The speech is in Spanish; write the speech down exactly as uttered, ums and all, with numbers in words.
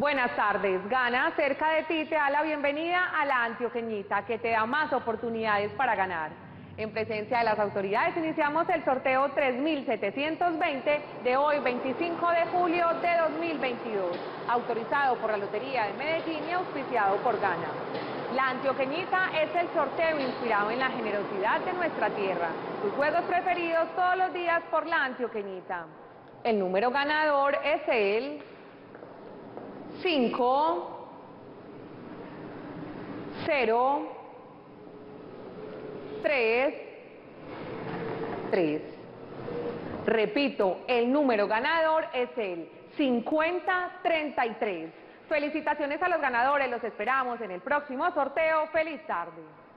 Buenas tardes. Gana cerca de ti te da la bienvenida a la Antioqueñita, que te da más oportunidades para ganar. En presencia de las autoridades iniciamos el sorteo tres mil setecientos veinte de hoy, veinticinco de julio de dos mil veintidós, autorizado por la Lotería de Medellín y auspiciado por Gana. La Antioqueñita es el sorteo inspirado en la generosidad de nuestra tierra. Tus juegos preferidos todos los días por la Antioqueñita. El número ganador es el cinco, cero, tres, tres. Repito, el número ganador es el cincuenta treinta y tres. Felicitaciones a los ganadores, los esperamos en el próximo sorteo. ¡Feliz tarde!